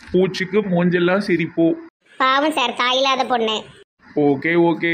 பூச்சிக்கு மூஞ்செல்லாம் சிரிப்போ. பாவம் சார், தாயில்லாத பொண்ணு. Okay okay.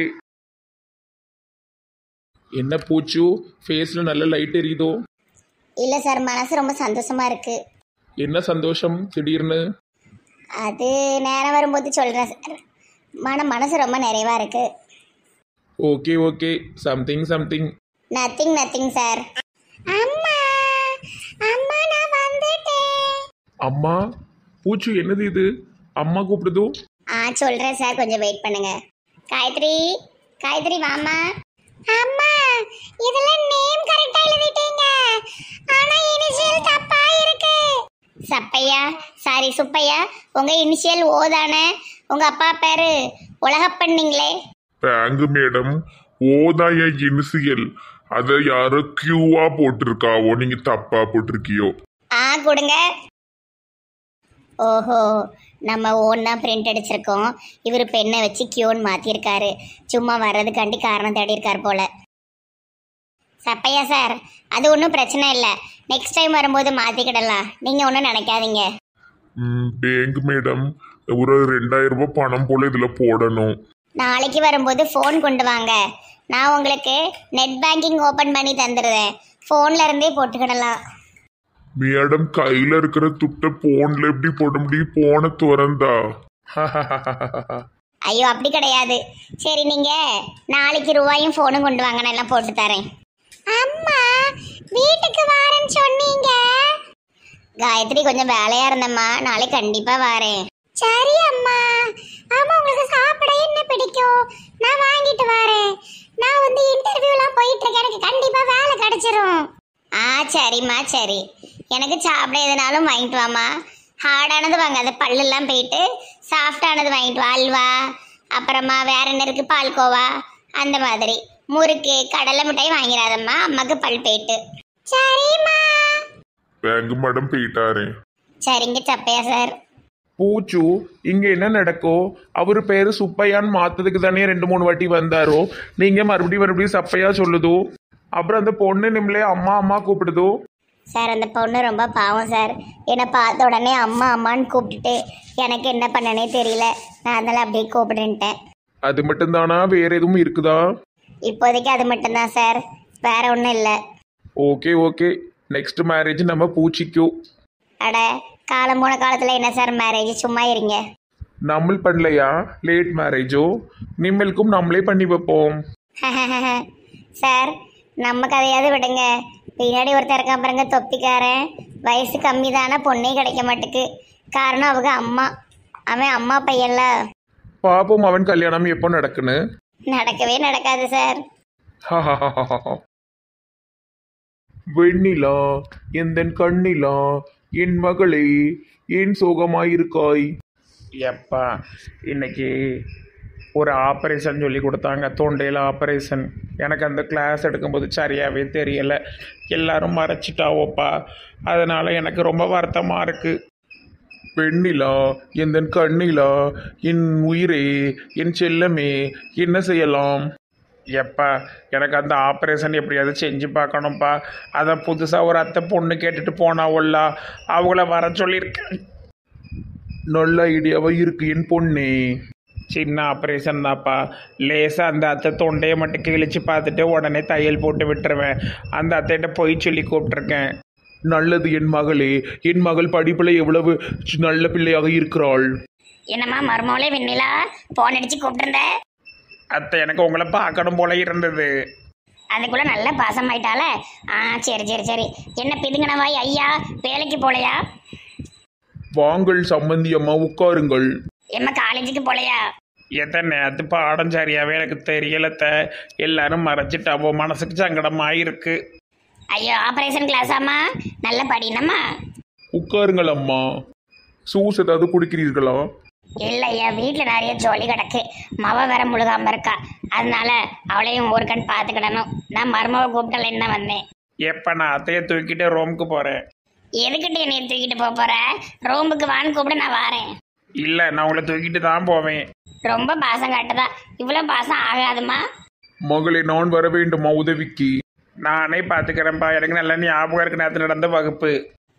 என்ன பூச்சு, ஃபேஸ்ல நல்ல லைட் எரியுதோ? இல்லை சார், மனசு ரொம்ப சந்தோஷமா இருக்கு. என்ன சந்தோஷம் திடீர்னு? அது நேரம் வரும்போது சொல்கிறேன் சார். மனசு ரொம்ப நிறைவா இருக்கு. Okay okay. Something something. Nothing nothing sir. அம்மா அம்மா நான் வந்துட்டேன். அம்மா? பூச்சு என்னது இது? அம்மா கூப்பிடுதோ? சொல்கிறேன் சார், கொஞ்சம் வெயிட் பண்ணுங்க. காயத்ரி, காயத்ரி வாமா. அம்மா இதெல்லாம் நேம் கரெக்டா எழுதிட்டீங்க, ஆனா இனிஷியல் தப்பா இருக்கு. சப்பையா, சாரி சுப்பையா, உங்க இனிஷியல் ஓ தானே? உங்க அப்பா பேரு உலகப்பண்ணீங்களே. தேங்கு மேடம், ஓதாய இனிசியல், அதை யாரோ கியூவா போட்டிருக்காவோ, நீங்க தப்பா போட்டிருக்கியோ. கொடுங்க. ஓஹோ, நம்ம ஓன் தான் பிரிண்ட் அடிச்சிருக்கோம். இவர் பெண்ணை வச்சு கியூன் மாத்திருக்காரு. சும்மா வர்றதுக்காண்டி காரணம் தேடி இருக்கார் போல. சப்பையா சார், அது ஒன்றும் பிரச்சனை இல்லை. நெக்ஸ்ட் டைம் வரும்போது மாத்திக்கிடலாம், நீங்க ஒன்றும் நினைக்காதீங்க. தேங்கு மேடம், ஒரு 2000 ரூபாய் பணம் போல இதுல போடணும். நாளைக்கு வரும்போது ஃபோன் கொண்டு வாங்க. நான் உங்களுக்கு நெட் பேங்கிங் ஓப்பன் பண்ணி தந்துடுறேன். ஃபோன்ல இருந்தே போட்டுக்கிடலாம். மேடம், கையில இருக்கிற துட்ட போன்ல எப்படி போட முடியும்? போன துறந்தா. ஐயோ அப்படி கிடையாது. சரி, நீங்க நாளைக்கு ரூபாயும் ஃபோனும் கொண்டு வாங்க, நான் எல்லாம் போட்டு தரேன். அம்மா வீட்டுக்கு வாரேன்னு சொன்னீங்க. காயத்ரி, கொஞ்சம் வேலையா இருந்தம்மா, நாளைக்கு கண்டிப்பா வாரேன். சரி அம்மா. ஆமா, உங்களுக்கு சாப்பிட என்ன பிடிக்கும்? நான் வாங்கிட்டு வரேன். நான் வந்து இன்டர்வியூலாம் போயிட்டு இருக்கேன், எனக்கு கண்டிப்பா வேலை கிடைச்சிரும். சரிம்மா சரி. எனக்கு சாப்பிட எதுனாலும் வாங்கிட்டு வாமா. ஹார்டானது வாங்காத, பல்லெல்லாம் போயிட்டு சாஃப்டானது வாங்கிட்டு வா. அல்வா, அப்புறமா வேற என்ன இருக்கு, பால்கோவா, அந்த மாதிரி. முறுக்கு, கடலை மிட்டாய் வாங்கிடாதம்மா, அம்மாக்கு பல் போயிட்டு. சரிம்மா. தேங்கு மேடம் போயிட்டாரே. சரிங்க சப்பையா சார். பூச்சு, இங்க என்ன நடக்கும்? அவரு பேரு சுப்பையான்னு மாத்ததுக்கு தானே 2-3 வாட்டி வந்தாரோ? நீங்க மறுபடியும் சப்பையா சொல்லுதோ? அப்புறம் அந்த பொண்ணு நிம்மளே அம்மா அம்மா கூப்பிடுதோ? சார், அந்த பொண்ணு ரொம்ப பாவம் சார். என்னை பார்த்த உடனே அம்மா அம்மான்னு கூப்பிட்டுட்டு எனக்கு என்ன பண்ணனே தெரியல. நான் அதனால அப்படியே கூப்பிடுன்ட்டேன். அது மட்டும்தானா, வேற எதுவும் இருக்குதா? இப்போதைக்கு அது மட்டும்தான் சார், வேற ஒன்றும் இல்லை. Okay okay. நெக்ஸ்ட் மேரேஜ் நம்ம பூச்சிக்கும். அட, காலம் போன காலத்தில் என்ன சார் மேரேஜ், சும்மா இருங்க. நம்ம பண்ணலையா லேட் மேரேஜோ? நிம்மலுக்கும் நம்மளே பண்ணி வைப்போம். சார், நம்ம கதையாவது விடுங்க. பின்னாடி ஒருத்தர் இருக்கான் பாருங்க, தொப்பிக்காரன். வயசு கம்மி தானே, பொண்ணே கிடைக்க மாட்டுக்கு. காரணம் அவங்க அம்மா. அவன் அம்மா பையன்ல. பாப்போம் அவன் கல்யாணம் எப்போ நடக்குன்னு. நடக்கவே நடக்காது சார். வெண்ணிலா எந்தன் கண்ணிலா, என் மகளே ஏன் சோகமாயிருக்காய்? எப்பா, இன்னைக்கு ஒரு ஆப்ரேஷன் சொல்லி கொடுத்தாங்க, தொண்டையில் ஆப்ரேஷன். எனக்கு அந்த கிளாஸ் எடுக்கும்போது சரியாகவே தெரியலை, எல்லாரும் மறைச்சிட்டாவோப்பா. அதனால் எனக்கு ரொம்ப வருத்தமாக இருக்குது. பெண்ணிலா எந்தன் கண்ணிலா, என் உயிரே, என் செல்லமே, என்ன செய்யலாம்? எப்பா, எனக்கு அந்த ஆப்ரேஷன் எப்படியாவது செஞ்சு பார்க்கணும்ப்பா. அதை புதுசாக ஒரு அத்தை பொண்ணு கேட்டுட்டு போனாவல்லா, அவங்கள வர சொல்லியிருக்கேன். நல்ல ஐடியாவாக இருக்கு என் பொண்ணே. சின்ன ஆப்ரேஷன் தான்ப்பா, லேசாக அந்த அத்தை தொண்டையை மட்டும் கிழிச்சு பார்த்துட்டு உடனே தையல் போட்டு விட்டுருவேன். அந்த அத்தைகிட்ட போய் சொல்லி கூப்பிட்ருக்கேன். நல்லது என் மகளே. என் மகள் படிப்பில் எவ்வளவு நல்ல பிள்ளையாக இருக்கிறாள். என்னம்மா மருமகளே வெண்ணிலா, போன் அடிச்சு கூப்பிட்டுருந்த? அத்தை, எனக்கு உங்களை பார்க்கணும் போல இருந்தது. அதுக்குள்ள நல்ல பாசம் ஆயிட்டால. சரி சரி சரி. என்ன பிதுங்கனவாய் ஐயா, வேலைக்கு போலையா? வாங்கள் சம்பந்தி அம்மா, உட்காருங்கள். எம்மா காலேஜுக்கு போலையா? எத்தனை நேரத்து பாடம் சரியாவே எனக்கு தெரியலத்த, எல்லாரும் மறைச்சிட்டாவோ, மனசுக்கு சங்கடமாக இருக்கு. ஐயோ, ஆபரேஷன் கிளாஸாம்மா, நல்ல படினம்மா. உட்காருங்கள் அம்மா. சூஸ் ஏதாவது குடிக்கிறீர்களா? இல்லை ஐயா, வீட்டில் நிறைய ஜோலி கிடக்கு. மவ வேற முழுகாம இருக்கா, அதனால அவளையும் ஒரு கண் பார்த்துக்கிடணும். நான் மருமவை கூப்பிட்டலேன்னு தான் வந்தேன். எப்போ நான் அத்தையை தூக்கிட்டு ரூமுக்கு போகிறேன். எதுக்கிட்ட என்னை தூக்கிட்டு போற? ரூமுக்கு வான்னு கூப்பிட நான் வாரேன். இல்லை, நான் உங்களை தூக்கிட்டு தான் போவேன். ரொம்ப பாசம் காட்டுதா? இவ்வளோ பாசம் ஆகாதுமா. மகளே, நான் வர வேண்டுமா உதவிக்கு? நானே பார்த்துக்கிறேன்ப்பா, எனக்கு நல்ல ஞாபகம் இருக்கு நேரத்தில் நடந்த வகுப்பு.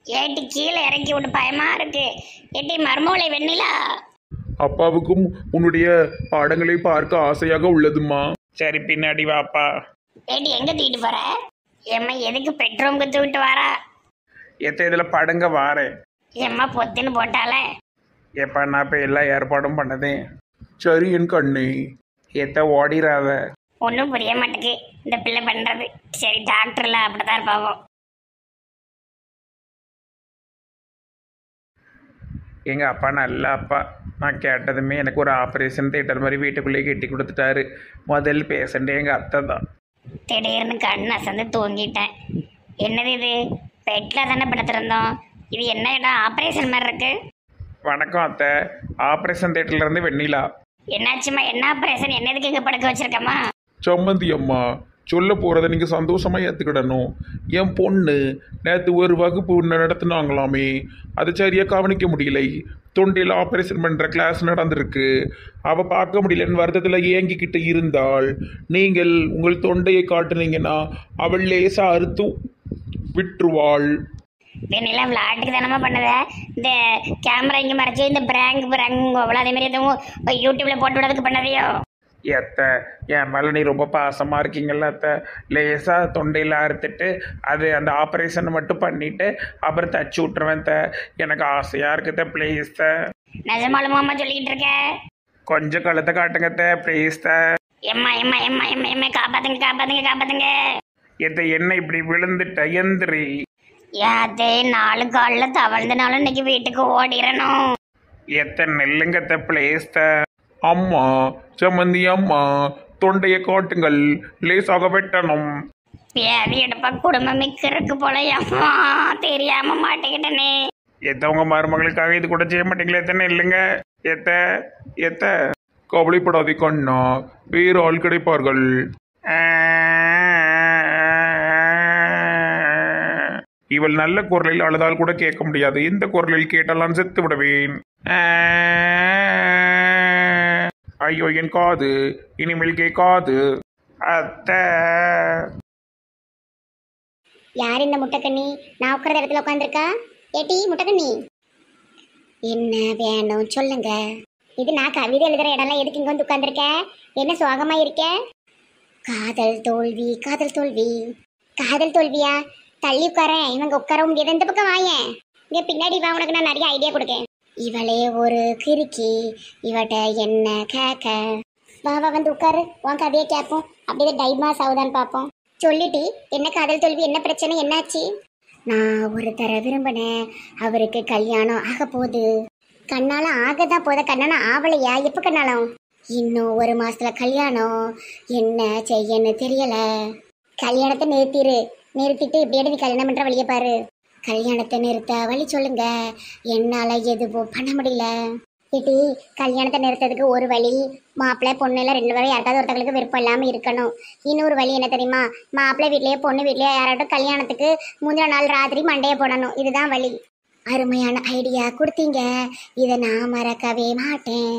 ஏட்டி கீழே இறக்கி விட்டு பயமா இருக்கு. ஏட்டி மர்மோளை வெண்ணிலா. அப்பாவுக்கும் உன்னுடைய பாடங்களை பார்க்க ஆசையாக உள்ளதுமா. சரி பின்னாடி வாப்பா. ஏட்டி எங்க தூக்கிட்டு போற? எம்மா எதுக்கு பெட்ரூமுக்கு தூக்கிட்டு வரா? எத்த இதில் படுங்க வாரேன். எம்மா பொத்துன்னு போட்டாலே. எப்பா நான் இப்போ எல்லா ஏற்பாடும் பண்ணதேன். சரி என் கண்ணே, எத்த ஓடிராத. ஒன்றும் புரிய மாட்டேக்கு இந்த பிள்ளை பண்றது. சரி டாக்டர்ல அப்படித்தான் இருப்பாவும். எங்கள் அப்பா நல்ல அப்பா. நான் கேட்டதுமே எனக்கு ஒரு ஆப்ரேஷன் தேட்டர் மாதிரி வீட்டுக்குள்ளேயே கட்டி கொடுத்துட்டாரு. முதல் பேஷண்ட்டே எங்கள் அத்தை தான். திடீர்னு கண் அசந்து தூங்கிட்டேன். என்னது இது? பெட்டில் தானே படுத்திருந்தோம். இது என்ன இடம்? ஆப்ரேஷன் மாதிரி இருக்கு. வணக்கம் அத்தை. ஆப்ரேஷன் தேட்டர்லேருந்து வெண்ணிலா. என்னாச்சுமா? என்ன ஆப்ரேஷன்? என்ன எதுக்கு இங்கே படுக்க வச்சிருக்கம்மா? சம்மந்தி அம்மா சொல்ல போகிறத நீங்கள் சந்தோஷமாக ஏற்றுக்கிடணும். என் பொண்ணு நேற்று ஒரு வகுப்பு நடத்துனாங்களாமே, அது சரியாக கவனிக்க முடியலை. தொண்டையில் ஆப்ரேஷன் பண்ணுற கிளாஸ் நடந்திருக்கு. அவள் பார்க்க முடியலன்னு வருத்தத்தில் ஏங்கிக்கிட்டு இருந்தாள். நீங்கள் உங்கள் தொண்டையை காட்டுனீங்கன்னா அவள் லேசாக அறுத்து விட்டுருவாள். வெண்ணிலா விளையாட்டுக்கு தானமா பண்ணுத? இந்த கேமரா இங்கே மறைச்சி இந்த பிராங்க் அவ்வளோ அதே மாதிரி எதுவும் யூடியூப்ல போட்டு விடுறதுக்கு பண்ணதையோ? எத்தை என் மேலே நீ ரொம்ப பாசமாக இருக்கீங்கல்ல அத்தை. லேசாக தொண்டையில் அறுத்துட்டு அது அந்த ஆப்ரேஷன் மட்டும் பண்ணிவிட்டு அப்புறம் தச்சு விட்ருவேன் த. எனக்கு ஆசையாக இருக்குது ப்ளீஸ் த. நிஜமாலுமாம்மா சொல்லிக்கிட்டு இருக்க? கொஞ்சம் கழுத்தை காட்டுங்க த ப்ளீஸ் த. எம்மா எம்மா எம்மா எம்மா எம்மா காப்பாத்துங்க காப்பாத்துங்க காப்பாத்துங்க. எத்தை என்ன இப்படி விழுந்துட்ட? எந்திரி. யாத்தே 4 காலில் தவழ்ந்தனாலும் இன்னைக்கு வீட்டுக்கு ஓடிடணும். எத்தை நெல்லுங்கத்த ப்ளீஸ் த. அம்மா சம்மந்தி அம்மா தொண்டையை காட்டுங்கள், லேசாக வெட்டணும். வியாதி எடுப்பா குடும்பம் மிக்க இருக்கு போல. அம்மா தெரியாம மாட்டிக்கிட்டனே. எத்த உங்க மருமகளுக்காக இது கூட செய்ய மாட்டீங்களா? எத்தனை இல்லைங்க எத்த எத்த. கவலைப்படாதே கண்ணா, வேறு ஆள் கிடைப்பார்கள். இவள் நல்ல குரலில் அழுதால் கூட கேட்க முடியாது. இந்த குரலில் கேட்டால் செத்து விடுவேன். ஐயோ என் காது இனிமேல் கேட்காது அத்தை. யார் இந்த முட்டைக்கண்ணி? நான் உட்கார்ந்த இடத்துல உட்காந்துருக்கா? ஏட்டி முட்டைக்கண்ணி, என்ன வேணும் சொல்லுங்க. இது நான் கவிதை எழுதுற இடம்லாம் எதுக்கு இங்க வந்து உட்காந்துருக்க? என்ன சோகமா இருக்க? காதல் தோல்வி காதல் தோல்வி காதல் தோல்வியா? தள்ளி உட்காரேன். இவங்க உட்கார முடியாது. இந்த பக்கம் வாயேன். இங்க பின்னாடி வா, உனக்கு நான் நிறைய ஐடியா கொடுக்கேன். இவளே ஒரு கிறுக்கி, இவட்ட என்ன கேட்க. வா வா வந்து உட்காரு, உன் கதையை கேட்போம். அப்படியே டைமா சவுதான் பார்ப்போம். சொல்லிட்டு என்ன காதல் தோல்வி, என்ன பிரச்சனை, என்னாச்சு? நான் ஒருத்தரை விரும்பினேன், அவருக்கு கல்யாணம் ஆக போகுது. கண்ணால ஆகதான் போத, கண்ணால ஆவலையா? எப்போ கண்ணாலம்? இன்னும் 1 மாசத்துல கல்யாணம். என்ன செய்யன்னு தெரியல. கல்யாணத்தை நிறுத்திட்டு இப்படியே நீ கல்யாணம் பண்ற வழியை பாரு. கல்யாணத்தை நிறுத்த வழி சொல்லுங்க. என்னால எதுவும் பண்ண முடியல. ஏட்டி கல்யாணத்தை நிறுத்ததுக்கு ஒரு வழி, மாப்பிள்ளை பொண்ணு எல்லாம் 2 பேரும் யாருக்காவது ஒருத்தங்களுக்கு விருப்பம் இல்லாமல் இருக்கணும். இன்னொரு வழி என்ன தெரியுமா? மாப்பிள்ளை வீட்லேயே பொண்ணு வீட்லேயே யாராட்டும் கல்யாணத்துக்கு முந்தின நாள் ராத்திரி மண்டையை போடணும். இதுதான் வழி. அருமையான ஐடியா கொடுத்தீங்க, இதை நான் மறக்கவே மாட்டேன்.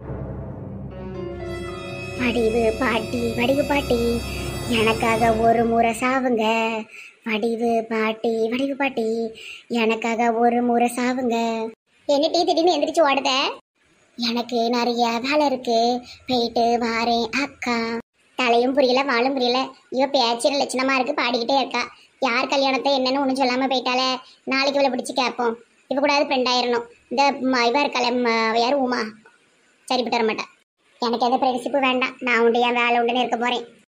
வடிவு பாட்டி எனக்காக ஒரு முறை சாவுங்க. வடிவு பாட்டி எனக்காக ஒரு முறை சாவுங்க. என்ன டீ திடீர்னு எந்திரிச்சு ஓடுத? எனக்கு நிறைய வேலை இருக்கு, போயிட்டு வாரேன் அக்கா. தலையும் புரியல வாழும் புரியல. இவ பேச்சின லட்சணமா இருக்கு, பாடிக்கிட்டே இருக்கா. யார் கல்யாணத்தை என்னன்னு ஒன்றும் சொல்லாம போயிட்டாலே. நாளைக்கு இவளை பிடிச்சி கேட்போம். இப்போ கூடாது ஃப்ரெண்ட் ஆயிடணும். இந்த இவ இருக்காள யாரும் உமா, சரிப்பட்டு வர மாட்டா. எனக்கு எந்த ஃப்ரெண்ட்ஷிப்பு வேண்டாம். நான் உண்டு என் வேலை உண்டுன்னு இருக்க போறேன்.